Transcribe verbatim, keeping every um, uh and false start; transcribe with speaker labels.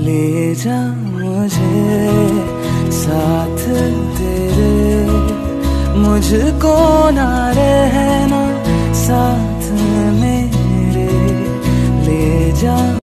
Speaker 1: ले जा मुझे साथ तेरे, मुझको ना रहना साथ मेरे, ले जा।